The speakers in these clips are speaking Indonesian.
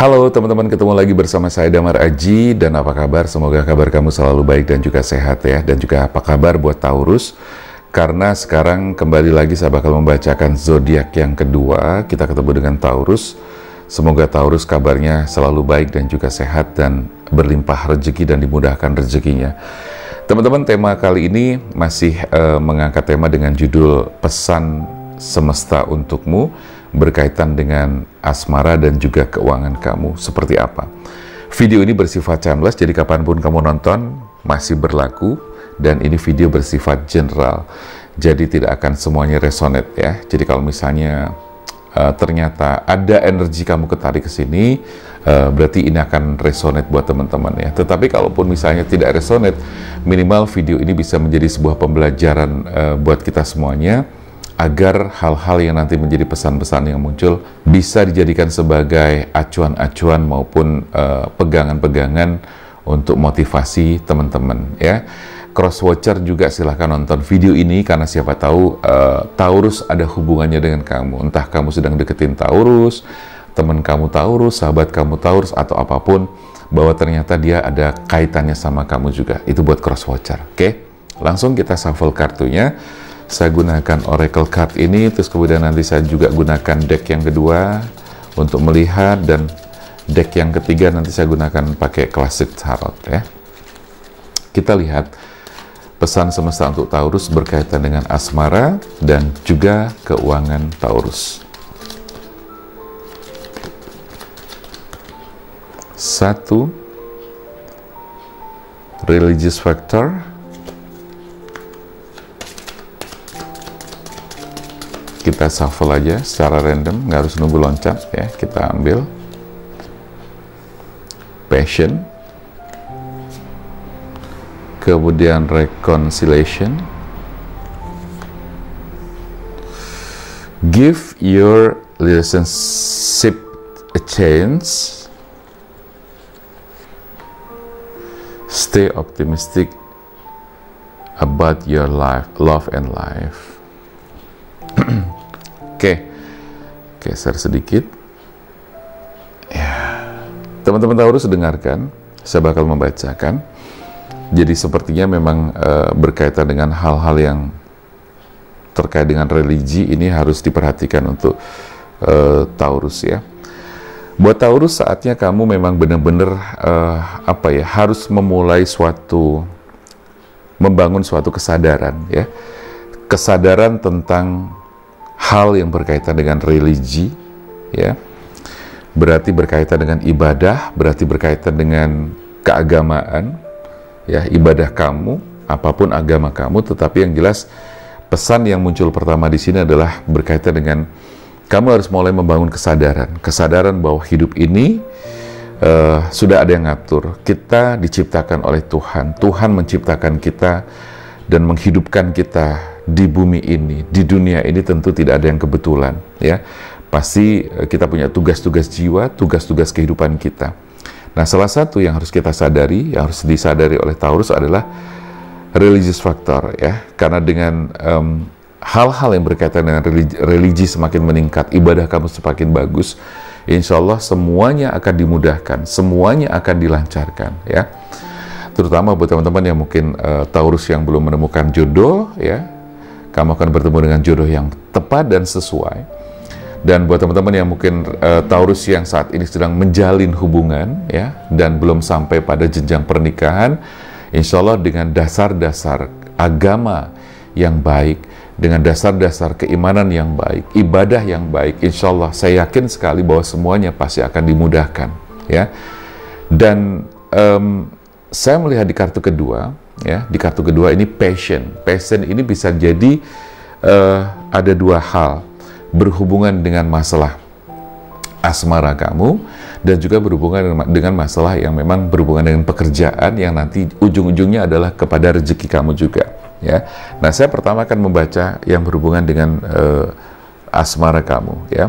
Halo teman-teman, ketemu lagi bersama saya Damar Aji. Dan apa kabar? Semoga kabar kamu selalu baik dan juga sehat ya. Dan juga apa kabar buat Taurus? Karena sekarang kembali lagi saya bakal membacakan zodiak yang kedua. Kita ketemu dengan Taurus. Semoga Taurus kabarnya selalu baik dan juga sehat dan berlimpah rezeki dan dimudahkan rezekinya. Teman-teman, tema kali ini masih mengangkat tema dengan judul Pesan Semesta Untukmu, berkaitan dengan asmara dan juga keuangan kamu seperti apa. Video ini bersifat timeless, jadi kapanpun kamu nonton masih berlaku, dan ini video bersifat general, jadi tidak akan semuanya resonate ya. Jadi kalau misalnya ternyata ada energi kamu ketarik ke sini, berarti ini akan resonate buat teman-teman ya. Tetapi kalaupun misalnya tidak resonate, minimal video ini bisa menjadi sebuah pembelajaran buat kita semuanya, agar hal-hal yang nanti menjadi pesan-pesan yang muncul bisa dijadikan sebagai acuan-acuan maupun pegangan-pegangan untuk motivasi teman-teman ya. Crosswatcher juga silahkan nonton video ini, karena siapa tahu Taurus ada hubungannya dengan kamu. Entah kamu sedang deketin Taurus, teman kamu Taurus, sahabat kamu Taurus, atau apapun, bahwa ternyata dia ada kaitannya sama kamu juga. Itu buat crosswatcher. Oke, langsung kita shuffle kartunya. Saya gunakan Oracle Card ini, terus kemudian nanti saya juga gunakan deck yang kedua untuk melihat, dan deck yang ketiga nanti saya gunakan pakai Classic Tarot ya. Kita lihat pesan semesta untuk Taurus berkaitan dengan asmara dan juga keuangan Taurus. 1. Religious factor. Kita shuffle aja secara random, nggak harus nunggu loncat ya. Kita ambil passion, kemudian reconciliation, give your relationship a chance, stay optimistic about your life, love and life. Oke, geser sedikit. Ya, teman-teman Taurus dengarkan, saya bakal membacakan. Jadi sepertinya memang berkaitan dengan hal-hal yang terkait dengan religi, ini harus diperhatikan untuk Taurus ya. Buat Taurus, saatnya kamu memang benar-benar harus memulai membangun suatu kesadaran ya. Kesadaran tentang hal yang berkaitan dengan religi ya, berarti berkaitan dengan ibadah, berarti berkaitan dengan keagamaan ya, ibadah kamu, apapun agama kamu. Tetapi yang jelas pesan yang muncul pertama di sini adalah berkaitan dengan kamu harus mulai membangun kesadaran bahwa hidup ini sudah ada yang ngatur. Kita diciptakan oleh Tuhan, Tuhan menciptakan kita dan menghidupkan kita di bumi ini, di dunia ini. Tentu tidak ada yang kebetulan ya. Pasti kita punya tugas-tugas jiwa, tugas-tugas kehidupan kita. Nah, salah satu yang harus kita sadari, yang harus disadari oleh Taurus adalah religious factor ya. Karena dengan hal-hal yang berkaitan dengan religi semakin meningkat, ibadah kamu semakin bagus, insya Allah semuanya akan dimudahkan, semuanya akan dilancarkan ya. Terutama buat teman-teman yang mungkin Taurus yang belum menemukan jodoh ya, kamu akan bertemu dengan jodoh yang tepat dan sesuai. Dan buat teman-teman yang mungkin Taurus yang saat ini sedang menjalin hubungan ya, dan belum sampai pada jenjang pernikahan, insya Allah dengan dasar-dasar agama yang baik, dengan dasar-dasar keimanan yang baik, ibadah yang baik, insya Allah saya yakin sekali bahwa semuanya pasti akan dimudahkan ya. Dan saya melihat di kartu kedua ya, di kartu kedua ini passion. Passion ini bisa jadi ada dua hal, berhubungan dengan masalah asmara kamu, dan juga berhubungan dengan masalah yang memang berhubungan dengan pekerjaan, yang nanti ujung-ujungnya adalah kepada rezeki kamu juga ya. Nah, saya pertama akan membaca yang berhubungan dengan asmara kamu ya.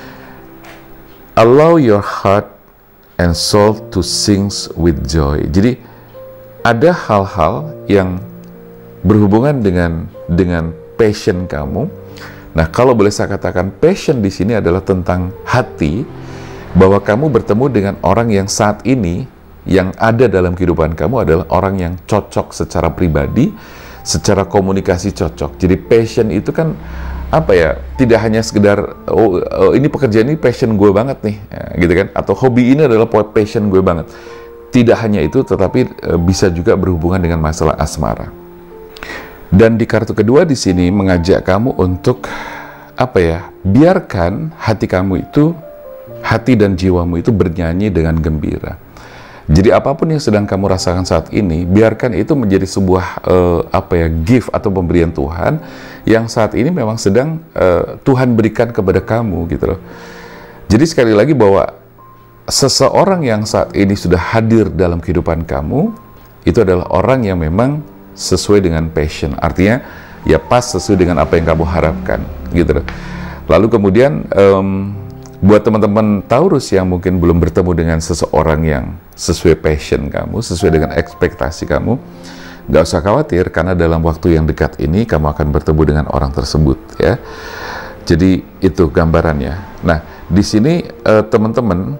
Allow your heart and soul to sing with joy. Jadi ada hal-hal yang berhubungan dengan passion kamu. Nah, kalau boleh saya katakan, passion di sini adalah tentang hati, bahwa kamu bertemu dengan orang yang saat ini yang ada dalam kehidupan kamu adalah orang yang cocok secara pribadi, secara komunikasi cocok. Jadi passion itu kan apa ya, tidak hanya sekedar ini pekerjaan ini passion gue banget nih, ya, gitu kan, atau hobi ini adalah passion gue banget. Tidak hanya itu, tetapi bisa juga berhubungan dengan masalah asmara. Dan di kartu kedua di sini mengajak kamu untuk apa ya, biarkan hati kamu itu, hati dan jiwamu itu bernyanyi dengan gembira. Jadi apapun yang sedang kamu rasakan saat ini, biarkan itu menjadi sebuah apa ya, gift atau pemberian Tuhan yang saat ini memang sedang Tuhan berikan kepada kamu, gitu loh. Jadi sekali lagi bahwa seseorang yang saat ini sudah hadir dalam kehidupan kamu itu adalah orang yang memang sesuai dengan passion, artinya ya pas sesuai dengan apa yang kamu harapkan, gitu loh. Lalu kemudian buat teman-teman Taurus yang mungkin belum bertemu dengan seseorang yang sesuai passion kamu, sesuai dengan ekspektasi kamu, nggak usah khawatir, karena dalam waktu yang dekat ini kamu akan bertemu dengan orang tersebut, ya. Jadi itu gambarannya. Nah, di sini teman-teman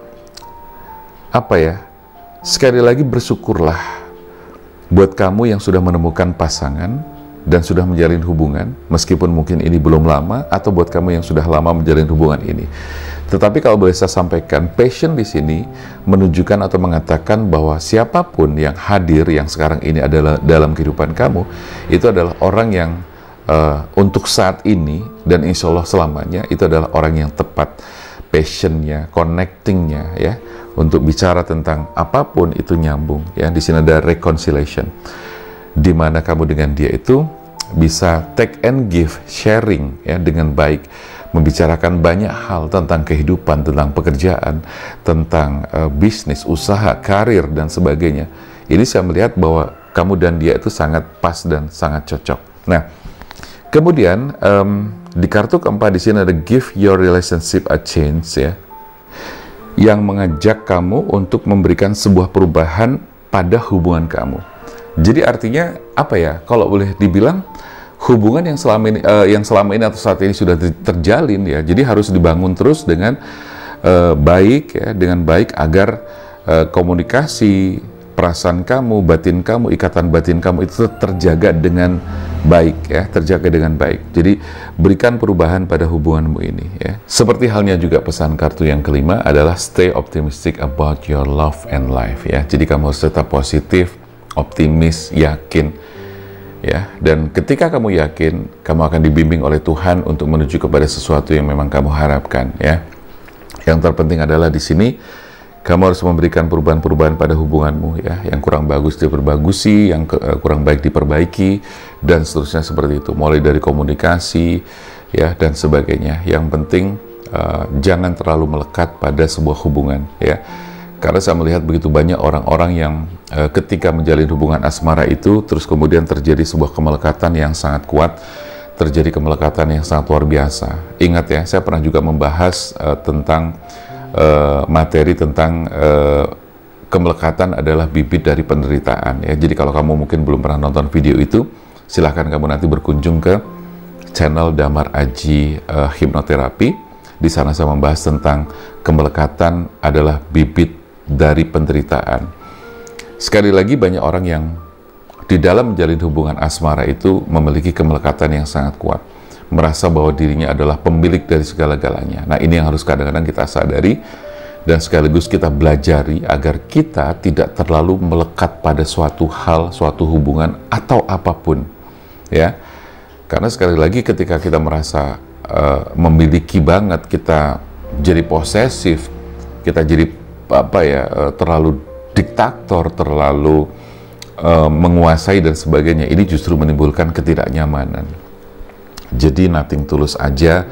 apa ya, sekali lagi bersyukurlah buat kamu yang sudah menemukan pasangan dan sudah menjalin hubungan, meskipun mungkin ini belum lama, atau buat kamu yang sudah lama menjalin hubungan ini. Tetapi kalau boleh saya sampaikan, passion di sini menunjukkan atau mengatakan bahwa siapapun yang hadir yang sekarang ini adalah dalam kehidupan kamu, itu adalah orang yang untuk saat ini dan insya Allah selamanya itu adalah orang yang tepat passionnya, connectingnya, ya, untuk bicara tentang apapun itu nyambung, ya. Di sini ada reconciliation, di mana kamu dengan dia itu bisa take and give, sharing, ya, dengan baik, membicarakan banyak hal tentang kehidupan, tentang pekerjaan, tentang bisnis, usaha, karir, dan sebagainya. Ini saya melihat bahwa kamu dan dia itu sangat pas dan sangat cocok. Nah, kemudian di kartu keempat di sini ada give your relationship a chance, ya, yang mengajak kamu untuk memberikan sebuah perubahan pada hubungan kamu. Jadi artinya apa ya? Kalau boleh dibilang hubungan yang selama ini atau saat ini sudah terjalin, ya. Jadi harus dibangun terus dengan baik, ya, dengan baik agar komunikasi, perasaan kamu, batin kamu, ikatan batin kamu itu terjaga dengan baik, ya, terjaga dengan baik. Jadi berikan perubahan pada hubunganmu ini, ya. Seperti halnya juga pesan kartu yang kelima adalah stay optimistic about your love and life, ya. Jadi kamu harus tetap positif, optimis, yakin, ya. Dan ketika kamu yakin, kamu akan dibimbing oleh Tuhan untuk menuju kepada sesuatu yang memang kamu harapkan, ya. Yang terpenting adalah di sini kamu harus memberikan perubahan-perubahan pada hubunganmu, ya. Yang kurang bagus diperbagusi, yang kurang baik diperbaiki, dan seterusnya seperti itu. Mulai dari komunikasi, ya, dan sebagainya. Yang penting jangan terlalu melekat pada sebuah hubungan, ya. Karena saya melihat begitu banyak orang-orang yang ketika menjalin hubungan asmara itu, terus kemudian terjadi sebuah kemelekatan yang sangat kuat, terjadi kemelekatan yang sangat luar biasa. Ingat, ya, saya pernah juga membahas tentang materi tentang kemelekatan adalah bibit dari penderitaan, ya. Jadi kalau kamu mungkin belum pernah nonton video itu, silahkan kamu nanti berkunjung ke channel Damar Aji Hipnoterapi. Di sana saya membahas tentang kemelekatan adalah bibit dari penderitaan. Sekali lagi, banyak orang yang di dalam menjalin hubungan asmara itu memiliki kemelekatan yang sangat kuat, merasa bahwa dirinya adalah pemilik dari segala-galanya. Nah, ini yang harus kadang-kadang kita sadari dan sekaligus kita belajari agar kita tidak terlalu melekat pada suatu hal, suatu hubungan atau apapun, ya. Karena sekali lagi ketika kita merasa memiliki banget, kita jadi posesif, kita jadi apa ya, terlalu diktator, terlalu menguasai dan sebagainya, ini justru menimbulkan ketidaknyamanan. Jadi nothing tulus aja,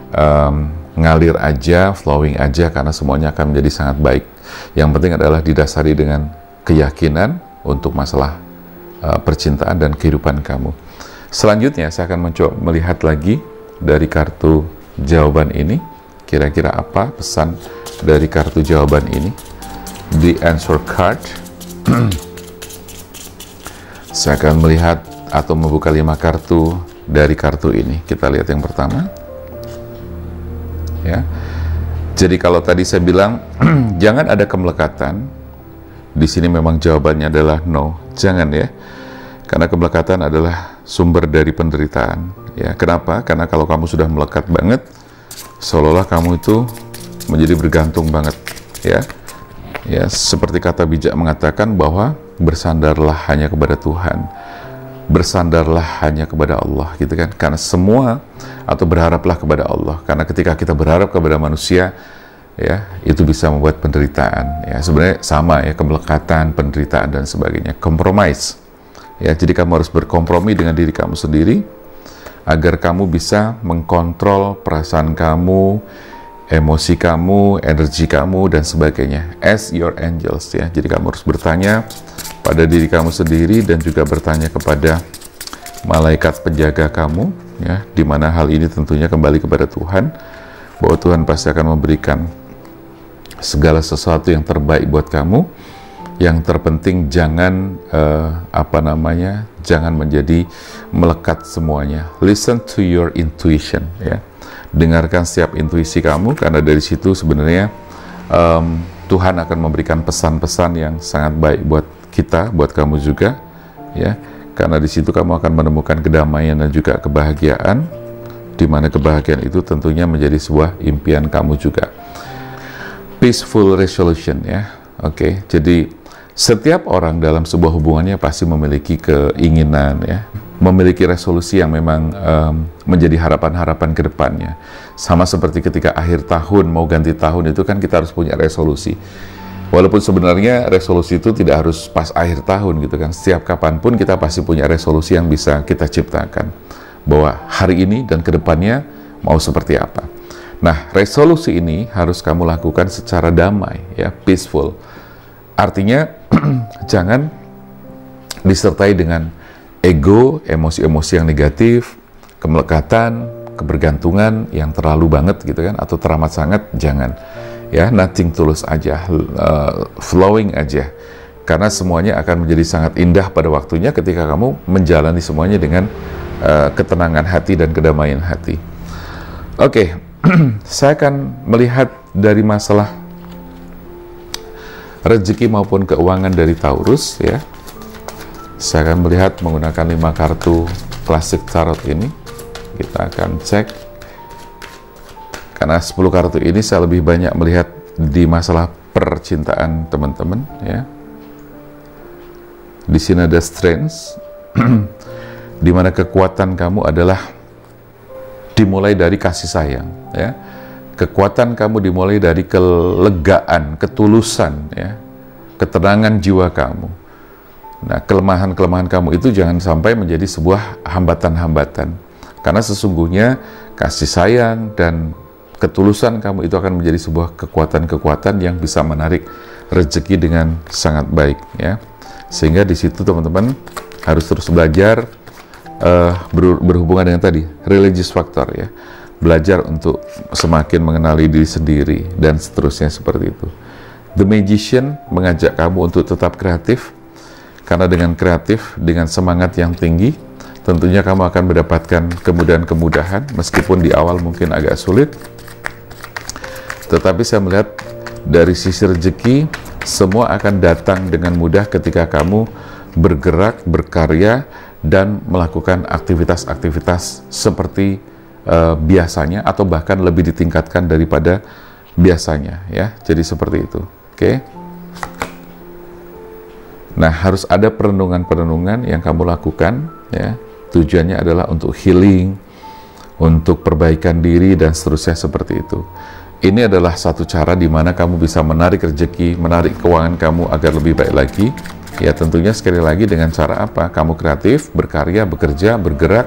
ngalir aja, flowing aja, karena semuanya akan menjadi sangat baik. Yang penting adalah didasari dengan keyakinan untuk masalah percintaan dan kehidupan kamu. Selanjutnya saya akan mencoba melihat lagi dari kartu jawaban ini, kira-kira apa pesan dari kartu jawaban ini. The answer card. Saya akan melihat atau membuka 5 kartu dari kartu ini. Kita lihat yang pertama, ya. Jadi kalau tadi saya bilang jangan ada kemelekatan, di sini memang jawabannya adalah no, jangan ya. Karena kemelekatan adalah sumber dari penderitaan. Ya, kenapa? Karena kalau kamu sudah melekat banget, seolah-olah kamu itu menjadi bergantung banget. Ya, ya seperti kata bijak mengatakan bahwa bersandarlah hanya kepada Tuhan, bersandarlah hanya kepada Allah, gitu kan? Karena semua atau berharaplah kepada Allah. Karena ketika kita berharap kepada manusia, ya itu bisa membuat penderitaan. Ya sebenarnya sama ya, kemelekatan, penderitaan dan sebagainya. Compromise. Ya, jadi kamu harus berkompromi dengan diri kamu sendiri agar kamu bisa mengkontrol perasaan kamu, emosi kamu, energi kamu dan sebagainya. As your angels ya. Jadi kamu harus bertanya pada diri kamu sendiri dan juga bertanya kepada malaikat penjaga kamu ya, di mana hal ini tentunya kembali kepada Tuhan, bahwa Tuhan pasti akan memberikan segala sesuatu yang terbaik buat kamu. Yang terpenting jangan jangan menjadi melekat semuanya. Listen to your intuition ya. Dengarkan setiap intuisi kamu, karena dari situ sebenarnya Tuhan akan memberikan pesan-pesan yang sangat baik buat kita, buat kamu juga ya. Karena di situ kamu akan menemukan kedamaian dan juga kebahagiaan, di mana kebahagiaan itu tentunya menjadi sebuah impian kamu juga. Peaceful resolution ya. Oke, jadi setiap orang dalam sebuah hubungannya pasti memiliki keinginan ya, memiliki resolusi yang memang menjadi harapan-harapan ke depannya. Sama seperti ketika akhir tahun, mau ganti tahun itu kan kita harus punya resolusi. Walaupun sebenarnya resolusi itu tidak harus pas akhir tahun gitu kan. Setiap kapanpun kita pasti punya resolusi yang bisa kita ciptakan. Bahwa hari ini dan ke depannya mau seperti apa. Nah, resolusi ini harus kamu lakukan secara damai ya, peaceful. Artinya jangan disertai dengan ego, emosi-emosi yang negatif, kemelekatan, kebergantungan yang terlalu banget gitu kan, atau teramat sangat, jangan. Ya, nothing tulus aja, flowing aja. Karena semuanya akan menjadi sangat indah pada waktunya ketika kamu menjalani semuanya dengan ketenangan hati dan kedamaian hati. Oke, saya akan melihat dari masalah rezeki maupun keuangan dari Taurus ya. Saya akan melihat menggunakan 5 kartu klasik tarot ini. Kita akan cek. Karena 10 kartu ini saya lebih banyak melihat di masalah percintaan teman-teman ya. Di sini ada strength di mana kekuatan kamu adalah dimulai dari kasih sayang ya. Kekuatan kamu dimulai dari kelegaan, ketulusan, ya, ketenangan jiwa kamu. Nah, kelemahan-kelemahan kamu itu jangan sampai menjadi sebuah hambatan-hambatan. Karena sesungguhnya kasih sayang dan ketulusan kamu itu akan menjadi sebuah kekuatan-kekuatan yang bisa menarik rezeki dengan sangat baik, ya. Sehingga di situ teman-teman harus terus belajar berhubungan dengan tadi religious factor, ya. Belajar untuk semakin mengenali diri sendiri dan seterusnya seperti itu. The Magician mengajak kamu untuk tetap kreatif, karena dengan kreatif, dengan semangat yang tinggi, tentunya kamu akan mendapatkan kemudahan-kemudahan, meskipun di awal mungkin agak sulit. Tetapi saya melihat dari sisi rezeki, semua akan datang dengan mudah ketika kamu bergerak, berkarya, dan melakukan aktivitas-aktivitas seperti biasanya, atau bahkan lebih ditingkatkan daripada biasanya, ya. Jadi seperti itu. Oke. Nah, harus ada perenungan-perenungan yang kamu lakukan, ya. Tujuannya adalah untuk healing, untuk perbaikan diri dan seterusnya seperti itu. Ini adalah satu cara di mana kamu bisa menarik rezeki, menarik keuangan kamu agar lebih baik lagi. Ya, tentunya sekali lagi dengan cara apa? Kamu kreatif, berkarya, bekerja, bergerak.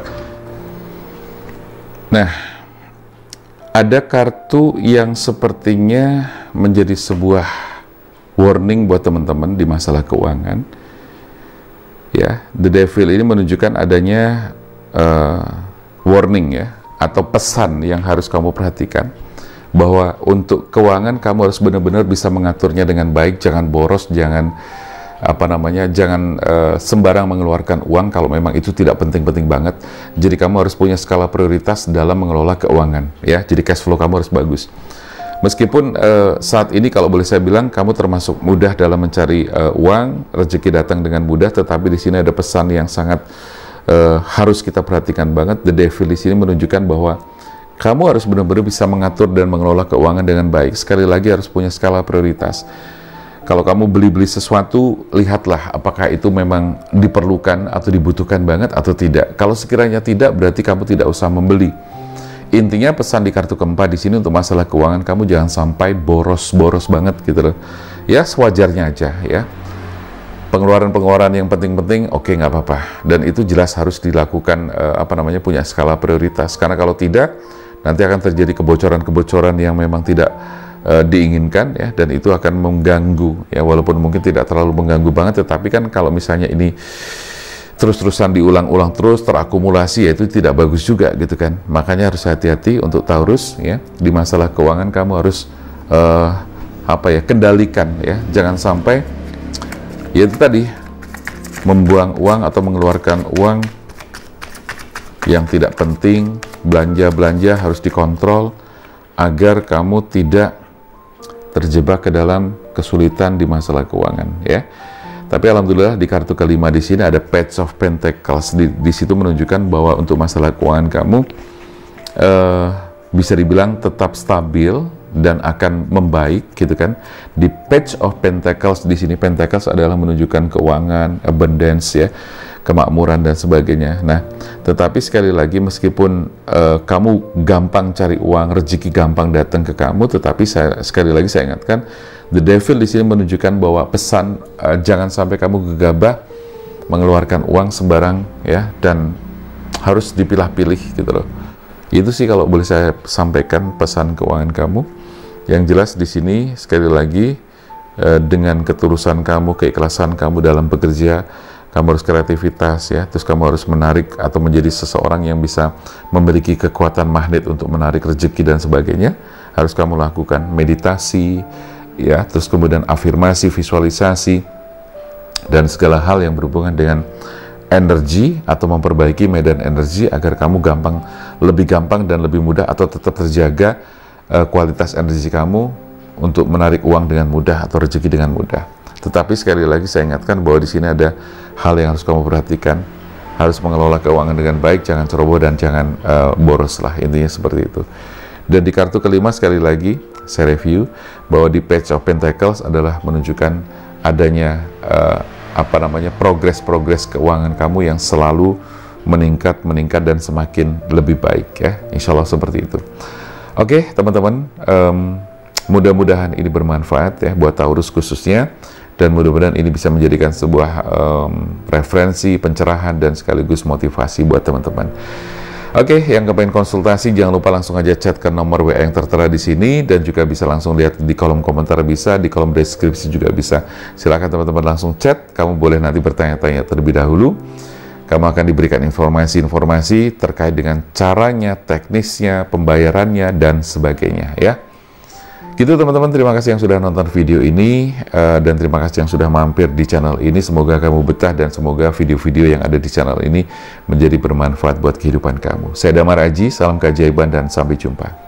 Nah, ada kartu yang sepertinya menjadi sebuah warning buat teman-teman di masalah keuangan. Ya, The Devil ini menunjukkan adanya warning, ya, atau pesan yang harus kamu perhatikan, bahwa untuk keuangan kamu harus benar-benar bisa mengaturnya dengan baik, jangan boros, jangan jangan sembarang mengeluarkan uang kalau memang itu tidak penting-penting banget. Jadi kamu harus punya skala prioritas dalam mengelola keuangan, ya. Jadi cash flow kamu harus bagus. Meskipun saat ini kalau boleh saya bilang kamu termasuk mudah dalam mencari uang, rezeki datang dengan mudah, tetapi di sini ada pesan yang sangat harus kita perhatikan banget. The Devil di sini menunjukkan bahwa kamu harus benar-benar bisa mengatur dan mengelola keuangan dengan baik. Sekali lagi harus punya skala prioritas. Kalau kamu beli-beli sesuatu, lihatlah apakah itu memang diperlukan atau dibutuhkan banget atau tidak. Kalau sekiranya tidak, berarti kamu tidak usah membeli. Intinya pesan di kartu keempat di sini untuk masalah keuangan, kamu jangan sampai boros-boros banget gitu loh. Ya sewajarnya aja ya. Pengeluaran-pengeluaran yang penting-penting, oke, nggak apa-apa. Dan itu jelas harus dilakukan punya skala prioritas. Karena kalau tidak, nanti akan terjadi kebocoran-kebocoran yang memang tidak diinginkan ya, dan itu akan mengganggu ya, walaupun mungkin tidak terlalu mengganggu banget, tetapi kan kalau misalnya ini terus-terusan diulang-ulang terus, terakumulasi, ya itu tidak bagus juga gitu kan. Makanya harus hati-hati untuk Taurus ya, di masalah keuangan kamu harus kendalikan ya, jangan sampai ya itu tadi membuang uang atau mengeluarkan uang yang tidak penting. Belanja-belanja harus dikontrol agar kamu tidak terjebak ke dalam kesulitan di masalah keuangan ya. Tapi alhamdulillah di kartu kelima di sini ada Page of Pentacles. Di situ menunjukkan bahwa untuk masalah keuangan kamu bisa dibilang tetap stabil dan akan membaik gitu kan. Di Page of Pentacles di sini, Pentacles adalah menunjukkan keuangan, abundance ya, kemakmuran dan sebagainya. Nah, tetapi sekali lagi meskipun kamu gampang cari uang, rezeki gampang datang ke kamu, tetapi sekali lagi saya ingatkan, The Devil di sini menunjukkan bahwa pesan jangan sampai kamu gegabah mengeluarkan uang sembarang ya, dan harus dipilah-pilih gitu loh. Itu sih kalau boleh saya sampaikan pesan keuangan kamu. Yang jelas di sini sekali lagi dengan ketulusan kamu, keikhlasan kamu dalam bekerja, kamu harus kreativitas ya, terus kamu harus menarik atau menjadi seseorang yang bisa memiliki kekuatan magnet untuk menarik rezeki dan sebagainya. Harus kamu lakukan meditasi ya, terus kemudian afirmasi, visualisasi, dan segala hal yang berhubungan dengan energi atau memperbaiki medan energi agar kamu lebih gampang dan lebih mudah atau tetap terjaga kualitas energi kamu untuk menarik uang dengan mudah atau rezeki dengan mudah. Tetapi sekali lagi saya ingatkan bahwa di sini ada hal yang harus kamu perhatikan, harus mengelola keuangan dengan baik, jangan ceroboh dan jangan boros lah, intinya seperti itu. Dan di kartu kelima sekali lagi saya review bahwa di Page of Pentacles adalah menunjukkan adanya progres keuangan kamu yang selalu meningkat dan semakin lebih baik ya, insya Allah seperti itu. Oke teman-teman, mudah-mudahan ini bermanfaat ya buat Taurus khususnya, dan mudah-mudahan ini bisa menjadikan sebuah referensi, pencerahan, dan sekaligus motivasi buat teman-teman. Oke, yang kepengen konsultasi jangan lupa langsung aja chat ke nomor WA yang tertera di sini, dan juga bisa langsung lihat di kolom komentar, bisa di kolom deskripsi juga bisa. Silakan teman-teman langsung chat, kamu boleh nanti bertanya-tanya terlebih dahulu. Kamu akan diberikan informasi-informasi terkait dengan caranya, teknisnya, pembayarannya, dan sebagainya ya. Gitu teman-teman, terima kasih yang sudah nonton video ini, dan terima kasih yang sudah mampir di channel ini. Semoga kamu betah dan semoga video-video yang ada di channel ini menjadi bermanfaat buat kehidupan kamu. Saya Damar Aji, salam keajaiban dan sampai jumpa.